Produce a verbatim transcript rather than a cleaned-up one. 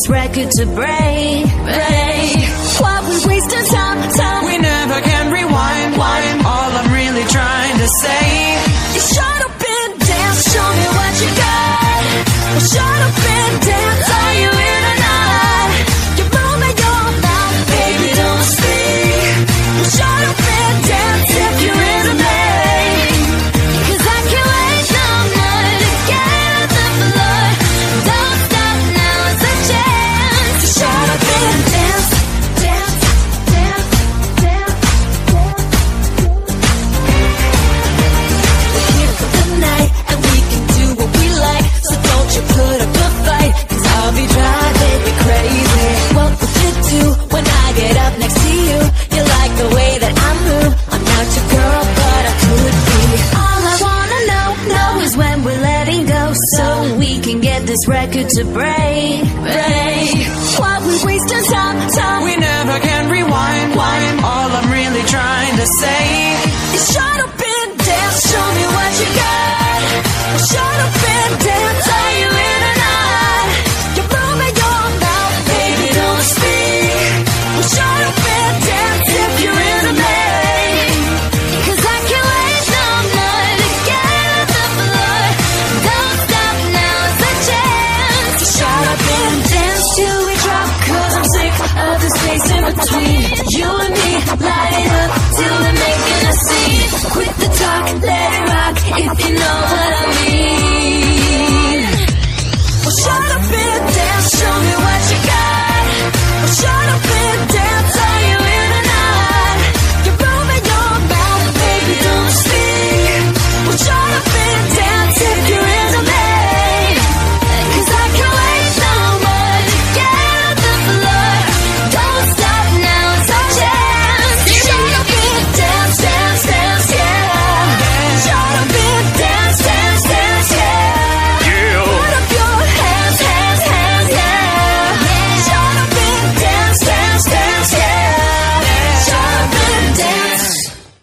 this record to break, break. Why we wasting time, time? We never can rewind, wind. All I'm really trying to say is shut up and dance, show me what you got. Well, shut up and dance, are you in or not? You're moving your mouth, baby, don't speak. Well, shut up and dance if you're into me, 'cause I can't wait no more to get on the floor. Don't stop, now it's a chance to shut up and dance, dance, dance, dance, dance. We're here for the night and we can do what we like, so don't you put up a fight, 'cause I'll be driving you crazy. What would you do when I get up next to you? You like the way that I move, I'm not your girl but I could be. All I wanna know, know is when we're letting go, so we can get this record to break.